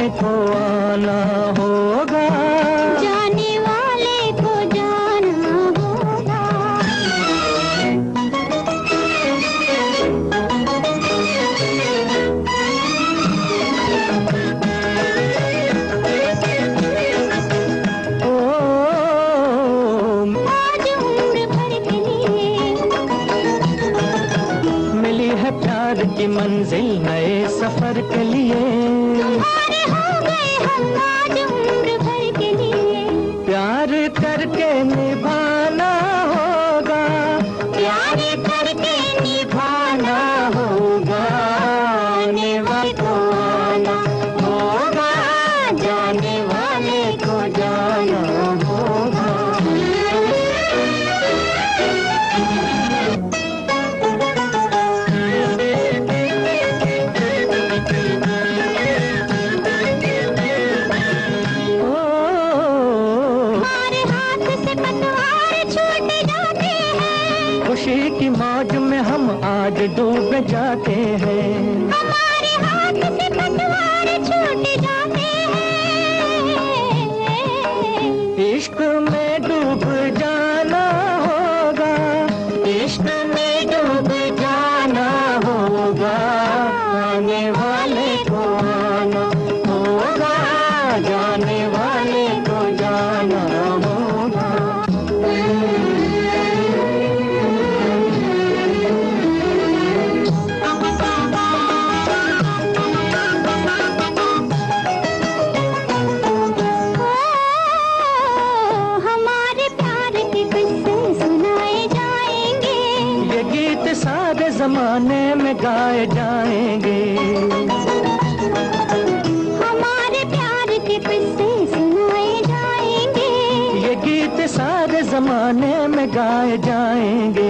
को आना होगा, जाने वाले को जाना होगा। ओ आज उम्र भर के लिए मिली है प्यार की मंजिल नए सफर के लिए, तुम्हारे हो गए हम आज उम्र भर के लिए। प्यार करके निभाना होगा, प्यार करके निभाना होगा, आने वाले को आना होगा, जाने वाले को जाना होगा। हमारे हाथ से पतवार छूट जाते हैं, खुशी की मौज में हम आज डूब जाते हैं, हमारे हाथ से पतवार छूट जाते हैं। इश्क में डूब जाना होगा, इश्क में डूब जाना होगा, आने वाले को आना होगा, जाने वाले को जाना होगा। हमारे प्यार के किस्से सुनाए जाएंगे, ये गीत सारे जमाने में गाए जाएंगे, हमारे प्यार के किस्से सुनाए जाएंगे। ये गीत सारे जमाने में गाए जाएंगे।